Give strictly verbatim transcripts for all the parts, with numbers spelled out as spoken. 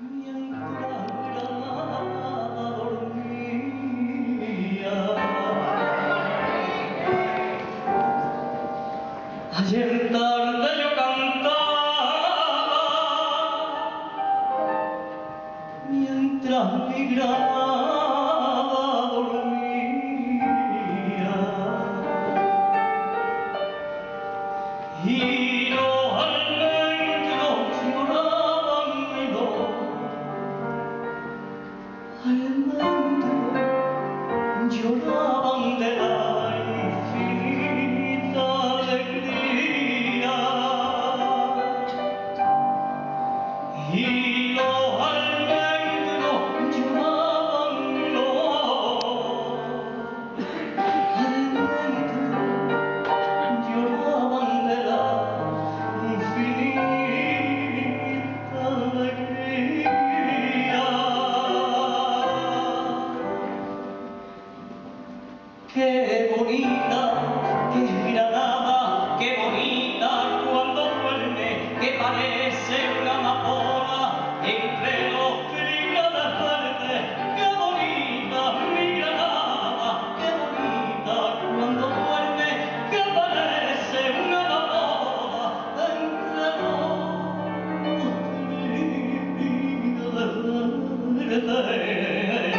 mientras Granada dormía. Ayer tarde yo cantaba mientras mi Granada dormía. Y los almendros lloraban y los almendros lloraban de la infinita alegría. Y los almendros lloraban y los almendros lloraban de la infinita alegría. Qué bonita es Granada, qué bonita cuando duerme, que parece una amapola entre los triglades verdes. Qué bonita mi Granada, qué bonita cuando duerme, que parece una amapola entre los triglades verdes.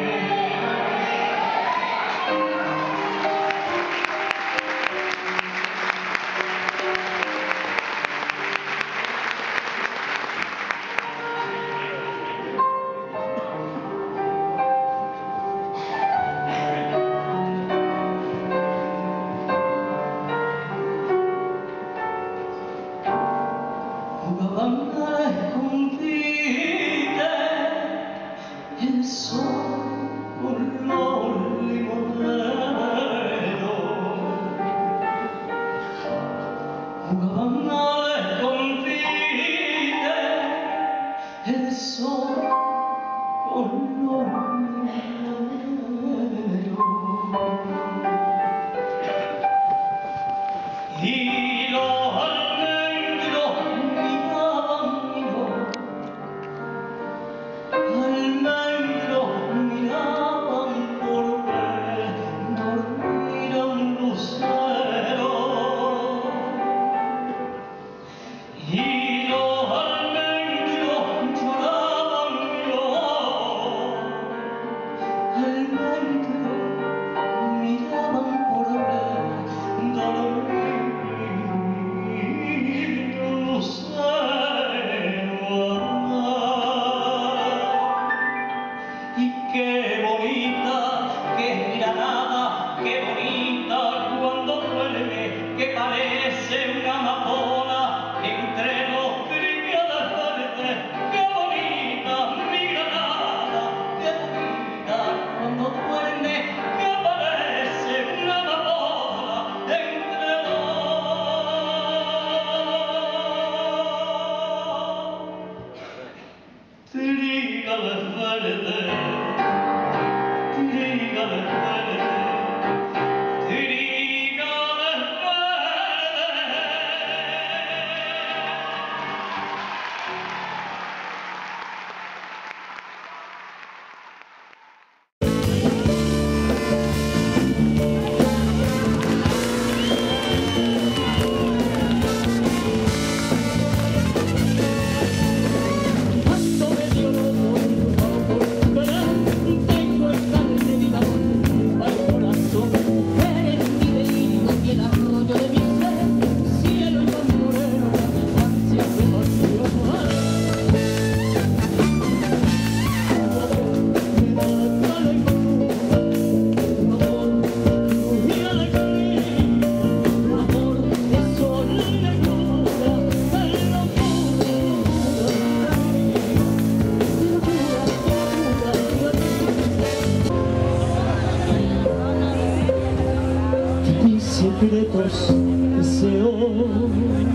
Jugaban a escondidas el sol con los limoneros. Jugaban a escondidas el sol con los limoneros. Y los almendros miraban y los almendros miraban por ver dormir a un lucero. Y los almendros lloraban y los almendros miraban por ver dormir a un lucero. Y qué bonita que es Granada, qué bonita cuando duerme, que parece una amapola entre los triglades verdes. Qué bonita mi Granada, qué bonita cuando duerme, que parece una amapola entre los trígales verdes, trígales verdes, trígales verdes. Cuando me dio loco, verán, tengo el carne de mi amor al corazón. Eres mi delirio y el arroyo de mi ser, cielo y mar moreno, la distancia de pasión. Tu amor me da alegría, tu amor mi alegría, tu amor es sol y locura, el locura. Mis secretos deseos,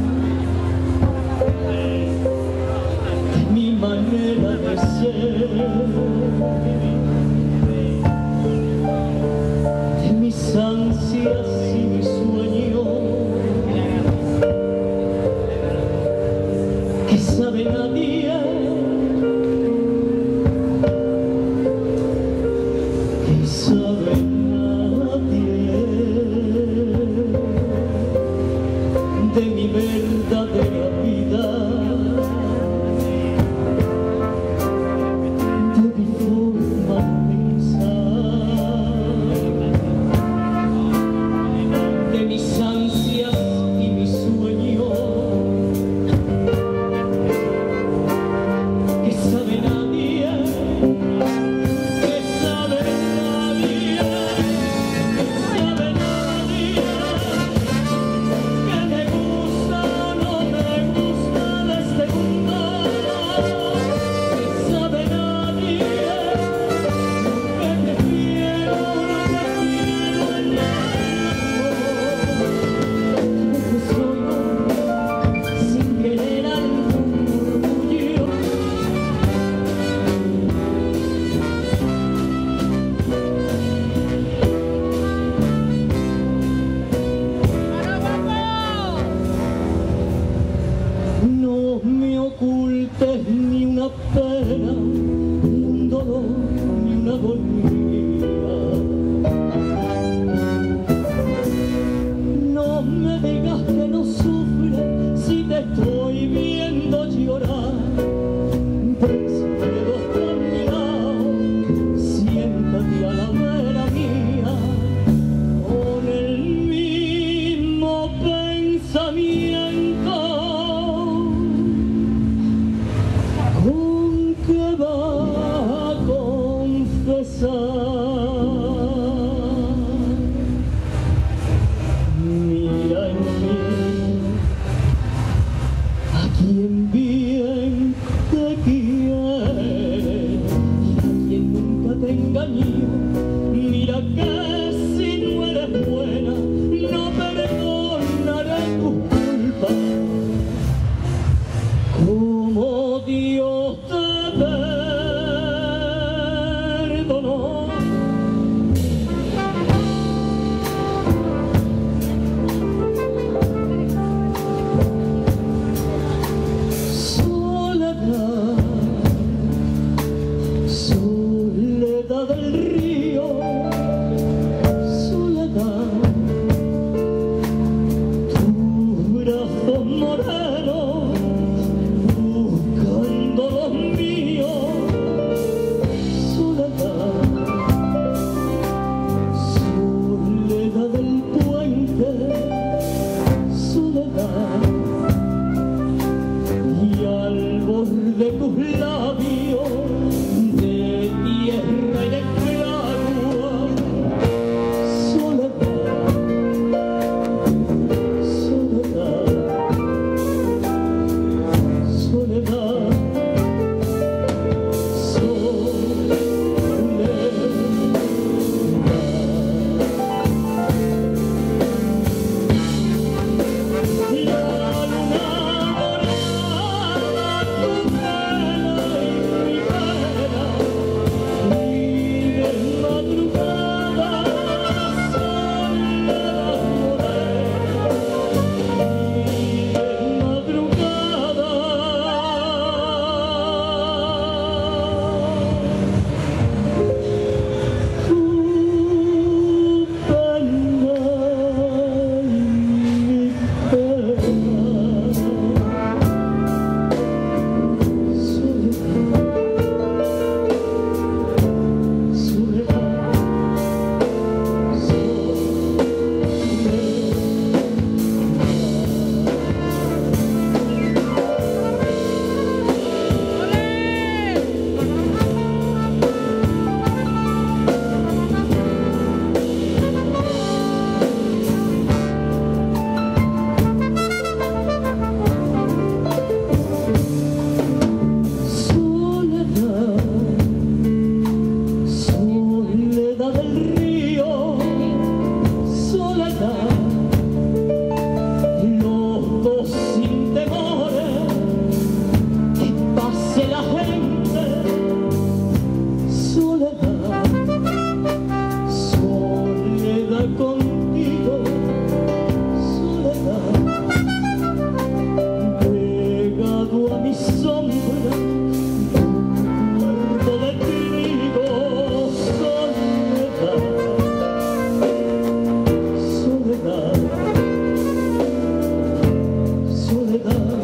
de mi manera de ser, de mis ansias y mis sueños, que saben a día pena, un dolor y una agonía. No me digas que no sufres si te estoy viendo llorar. Préstame dos a mi lado, siéntate a la vera mía, con el mismo pensamiento con que va a confesar. Mira en mí a quien bien te quiere y a quien nunca te engañó. Mira que si no eres buena no perdonaré tus culpas, como Dios te perdonó. Soledad, soledad del río, soledad, tus brazos morenos buscando los míos. Soledad, soledad del puente, soledad, y al borde tus labios de tierra y de agua. Soledad, soledad, soledad, la luna dorada, tu pena y mi pena, y de madrugada, soledad morena, y de madrugada. Tu pena y mi pena, soledad, soledad, soledad, soledad del río, soledad, los dos sin temores, que pase la gente. Soledad, soledad contigo, soledad, pegado a mi sombra, muerto de trigo. Soledad, soledad, soledad,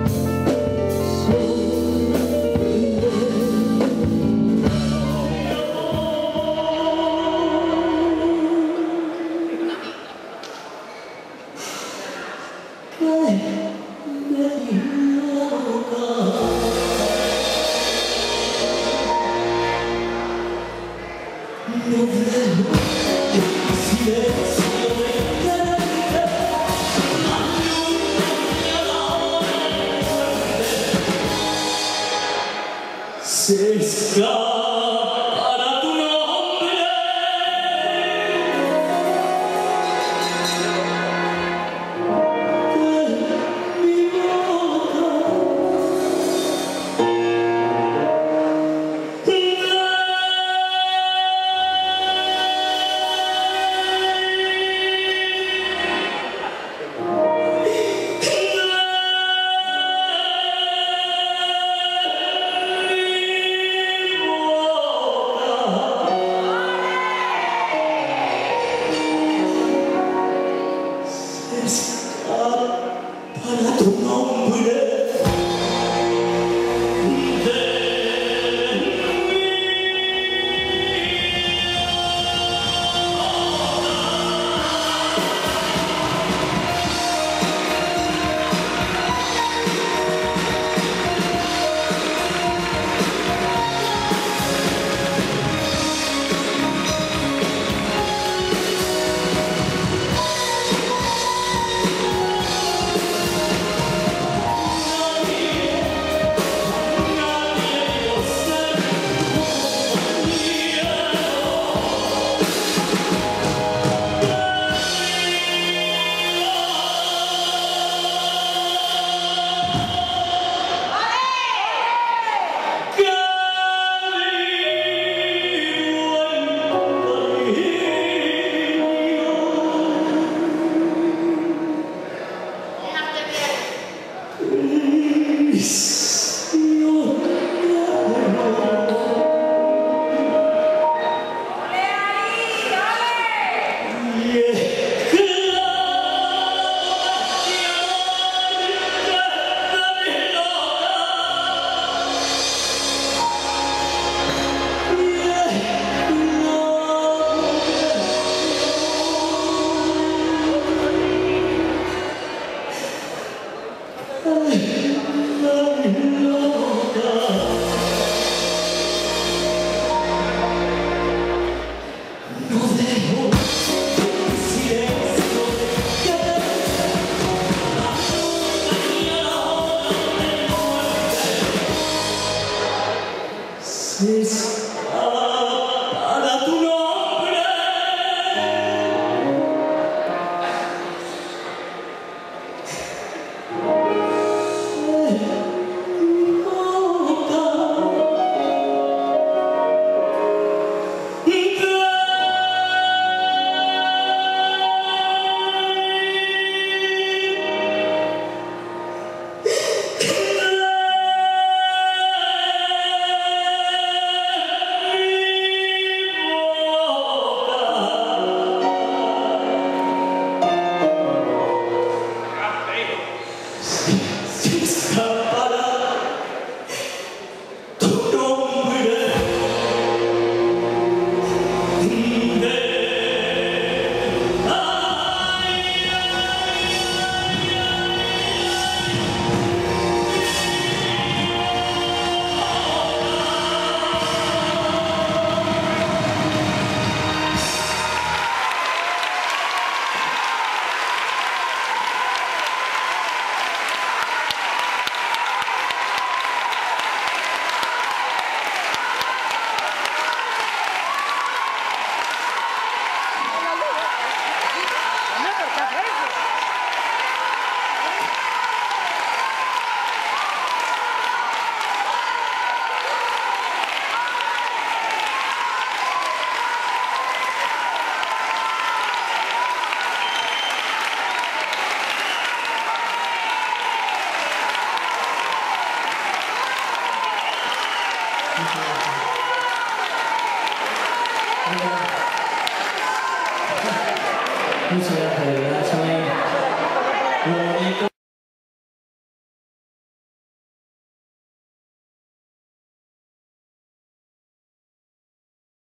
soledad. Se escapa tu nombre, de mi boca. Para tu nombre, Muchas gracias, de verdad.